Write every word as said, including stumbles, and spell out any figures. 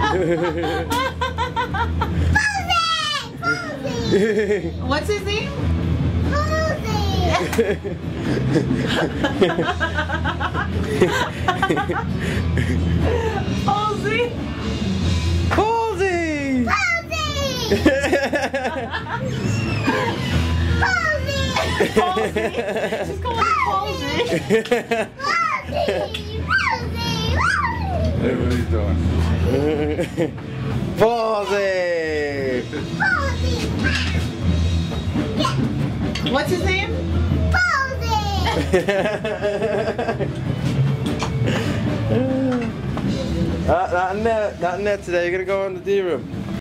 What's his name? Posey. Posey. Posey. She's calling him Posey. Hey, what are you doing? Posey. What's his name? uh, not in there, not in there today. You're gonna go in the D room.